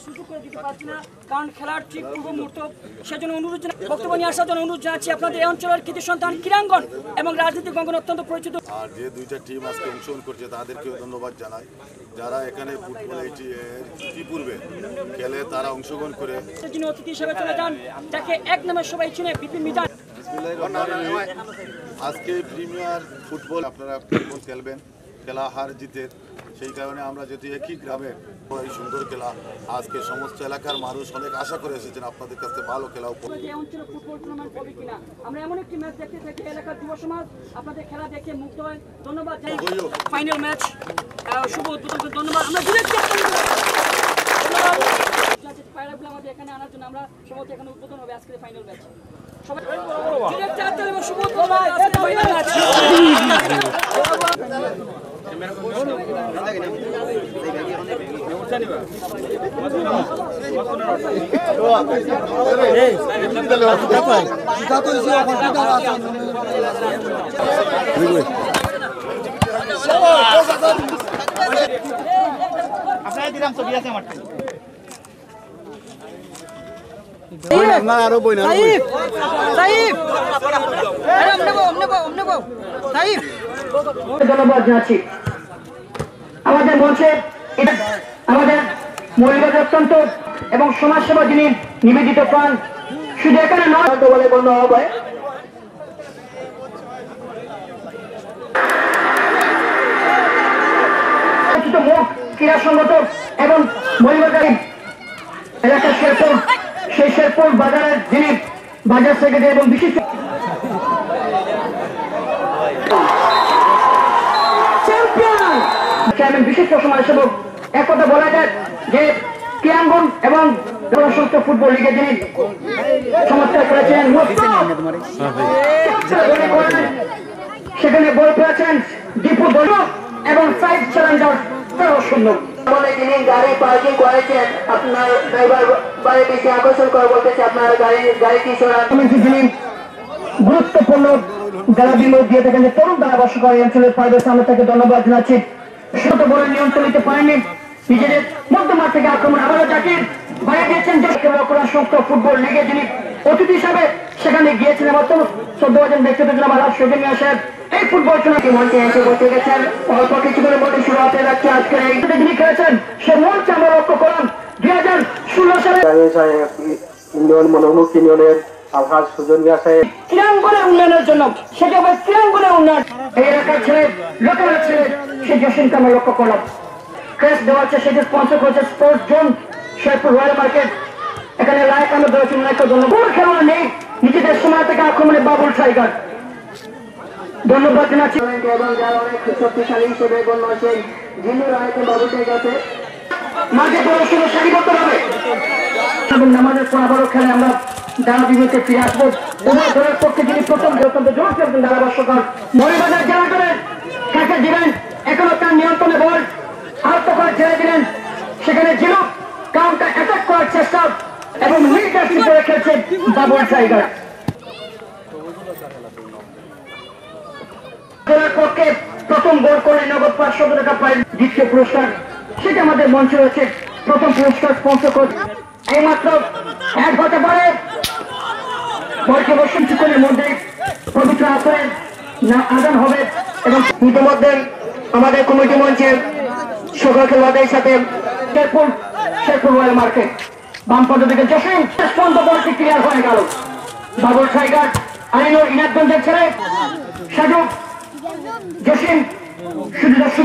সুযোগ করে দিতে পারছি না, কারণ খেলার ঠিক পূর্ব মুহূর্ত। সেজন্য অনুরোধ বক্তব্য নিয়ে আসার জন্য অনুরোধ জানাচ্ছি আপনাদের এই অঞ্চলের কৃতি সন্তান ক্রীড়াঙ্গন এবং রাজনৈতিক অঙ্গন অত্যন্ত পরিচিত। আর যে দুইটা টিম আজকে অংশগ্রহণ করছে তাদেরকেও ধন্যবাদ জানাই, যারা এখানে ফুটবল ইতিপূর্বে খেলে তারা অংশগ্রহণ করে। যিনি অতিথি হিসেবে চলে যান, তাকে এক নামে সবাই চিনে বিপিন মিজান। আজকে প্রিমিয়ার ফুটবল আপনারা ফুটবল খেলবেন, খেলা হার জিতে, সেই কারণে আমরা যেহেতু একই গ্রামের এই সুন্দর খেলা আজকে সমস্ত এলাকার মানুষ অনেক আশা করে এসেছেন আপনাদের কাছে ভালো খেলা ফুটবল টুর্নামেন্ট হবে কিনা, আমরা এমন একটি ম্যাচ দেখতে থাকি এলাকার যুব সমাজ আপনাদের খেলা দেখে মুগ্ধ হয়। ধন্যবাদ। ফাইনাল ম্যাচ শুভ উদ্বোধন, ধন্যবাদ। আমরা ধন্যবাদ আমাদের এখানে আনার জন্য। আমরা সবাই এখানে উদ্বোধন হবে আজকের ফাইনাল ম্যাচ। সবাই শুভ উদ্বোধন আজকের ফাইনাল ম্যাচ। ধন্যবাদ জানাচ্ছি আমাদের মঞ্চে আমাদের মহিলাদের অত্যন্ত এবং সমাজসেবা যিনি নিবেদিত প্রাণ, শুধু এখানে নয় বলে গণ্য হবে। মুখ ক্রীড়া সংগঠক এবং মহিলাদের এলাকার শেরপুর, সেই শেরপুর বাজারের যিনি বাজার সেক্রেটারি এবং বিশিষ্ট চেয়ারম্যান বিশিষ্ট সমাজসেবক, একথা বলা যায় যে ক্রীড়াঙ্গন এবং সংস্থা ফুটবল লিগে যিনি চমৎকার করেছেন, সেখানে বল পেয়েছেন দীপু দল এবং সাইড চ্যালেঞ্জার সুন্দর। যিনি গাড়ি পার্কিং করেছেন আপনার ড্রাইভার বাড়ি বেশি আকর্ষণ করে বলতেছে আপনার গাড়িটি যিনি গুরুত্বপূর্ণ যারা বিমোদ দিয়ে থাকেন, যে তরুণ ধারাভাষ্য এই অঞ্চলের পারবেশ, আমরা তাকে ধন্যবাদ জানাচ্ছি। শত বলে নিয়ন্ত্রণ নিতে পারেননি, নিজেদের মধ্যমাঠ থেকে আক্রমণ আবারও জাকির বাইরে দিয়েছেন। যে সংস্থা ফুটবল লিগে যিনি অতিথি হিসাবে সেখানে গিয়েছেন, আমার তো 14 জন ব্যক্তিদের জন্য আমার সুযোগ নিয়ে আসেন এই ফুটবল টুর্নামেন্টে মঞ্চে এসে বসে গেছেন। অল্প কিছুক্ষণের মধ্যে শুরু হতে যাচ্ছে আজকের এই যিনি খেলেছেন সে মঞ্চে আমরা লক্ষ্য করলাম 2016 সালে ইউনিয়ন মনোমুখ ইউনিয়নের আভাস সুযোগ নিয়ে আসে ক্রীড়াঙ্গনের উন্নয়নের জন্য। সেটা আবার ক্রীড়াঙ্গনের উন্নয়ন এই এলাকার ছেলে লোকেরা ছেলে সেই জসিমকে আমরা লক্ষ্য করলাম। ক্রেস দেওয়া হচ্ছে, সেটি স্পন্সর করেছে sports zone Sherpur royal market. এখানে লাইক আমরা দেওয়ার জন্য একটা ধন্যবাদ। খেলোয়াড় নেই, নিজেদের সময় থেকে আক্রমণে বাবুল টাইগার ধন্যবাদ জানাচ্ছি এবং যারা অনেক শক্তিশালী হিসেবে গণ্য আছেন যিনি রয়েছেন বাবুল টাইগারকে মাঝে পড়াশোনা সারিবদ্ধ হবে এবং নামাজের পর আবারও খেলে আমরা ডানা বিভাগে ফিরে আসবো। উভয় দলের পক্ষে যিনি প্রথম অত্যন্ত জোর খেলছেন ধারাভাষ্যকর মরিবাজার জেলা দলের কাছে দিবেন, এখনো তার নিয়ন্ত্রণে বল আহত করে ছেড়ে দিলেন। সেখানে জিলু কাউন্টার অ্যাটাক করার চেষ্টা এবং লিডারশিপ করে খেলছে বাবুল টাইগার। পক্ষে প্রথম গোল করে নগদ 500 টাকা পাই দ্বিতীয় পুরস্কার, সেটা আমাদের মঞ্চে রয়েছে। প্রথম পুরস্কার স্পন্সর করে এইমাত্র এক হতে পারে বলকে বসুন কিছুক্ষণের মধ্যে পবিত্র আসরের আদান হবে এবং ইতিমধ্যে আমাদের কমিটি মঞ্চে সকল খেলোয়াড়দের সাথে শেরপুর রয়্যাল মার্কেট বাম পর্যন্ত থেকে জসিম শেষ পর্যন্ত বলটি ক্লিয়ার হয়ে গেল। বাবুল টাইগার আইনুর ইনাদগঞ্জের ছেলে সাজু জসিম শুধু দর্শক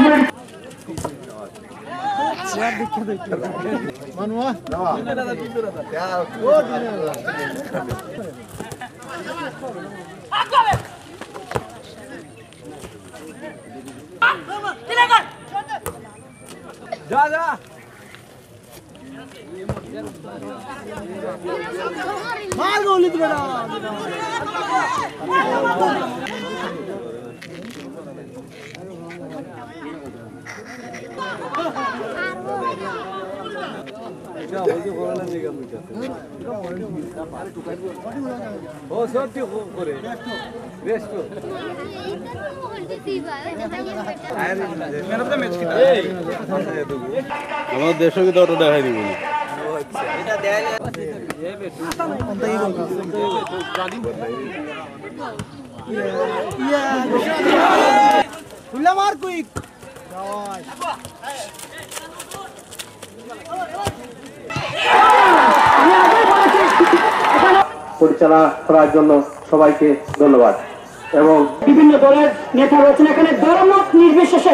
আমার দেশকে তো দেখাই দিব। পরিচালনা করার জন্য সবাইকে ধন্যবাদ। এবং বিভিন্ন দলের নেতা রয়েছেন এখানে, দলমত নির্বিশেষে।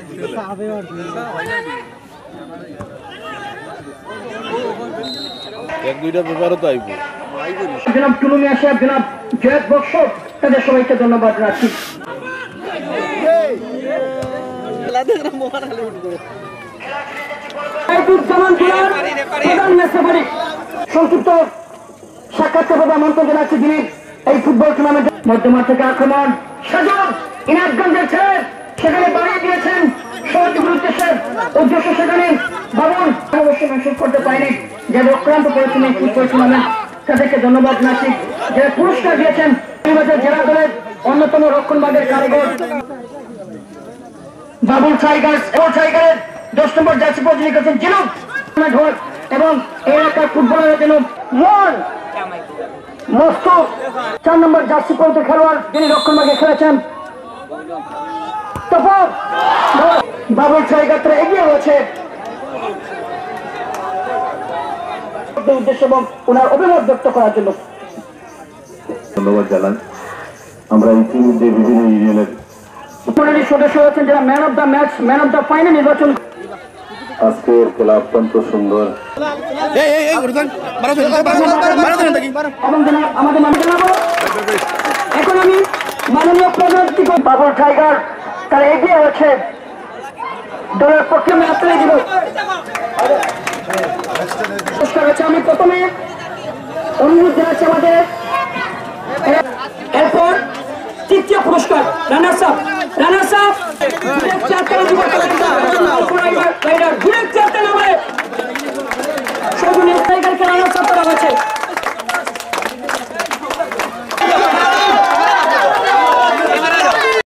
জনাব টুলু মিয়া সাহেব, জনাব জয়েদ বক্স, তাদের সবাইকে ধন্যবাদ রাখছি। সংক্ষিপ্ত সাক্ষাৎকার মন্তব্য জানাচ্ছি, যিনি এই ফুটবল টুর্নামেন্টের মধ্যমাঠ থেকে আক্রমণ সাজব ইনাদগঞ্জের ছেলে সেখানে বাড়িয়ে দিয়েছেন সহযোগীর উদ্দেশ্যে উদ্দেশ্য সেখানে বাবুল অবশ্যই মেনশন করতে পারেনি, যে অক্রান্ত করেছেন এই ফুটবল টুর্নামেন্ট, তাদেরকে ধন্যবাদ জানাচ্ছি। যারা পুরস্কার দিয়েছেন জেলা দলের অন্যতম রক্ষণভাগের কারিগর বাবুল টাইগারের 10 নম্বর জার্সি পর্যন্ত করেছেন জিনুক এবং এই এলাকার ফুটবলের জন্য মস্ত 4 নম্বর জার্সি পর্যন্ত খেলোয়াড় যিনি রক্ষণভাগে খেলেছেন তপন বাবুল টাইগার তারা এগিয়ে রয়েছে উদ্দেশ্য এবং ওনার অভিমত ব্যক্ত করার জন্য ধন্যবাদ জানাই। আমরা ইতিমধ্যে বিভিন্ন ইউনিয়নের সদস্য রয়েছেন যারা man of the match, man of the final নির্বাচন। আজকের খেলা অত্যন্ত সুন্দর। আমাদের মানে জানাবো এখন আমি মাননীয় প্রধানমন্ত্রী বাবুল টাইগার তারা এগিয়ে রয়েছে দলের পক্ষে আমি আপনারা দিব পুরস্কার রয়েছে। আমি প্রথমে অনুরোধ জানাচ্ছি আমাদের এরপর তৃতীয় পুরস্কার রানার্স আপ